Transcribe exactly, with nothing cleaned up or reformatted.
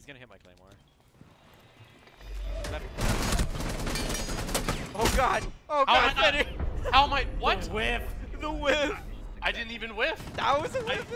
He's gonna hit my claymore. Oh god! Oh How god! am I, how am I? What? The whiff. The whiff! I didn't even whiff. That was a whiff.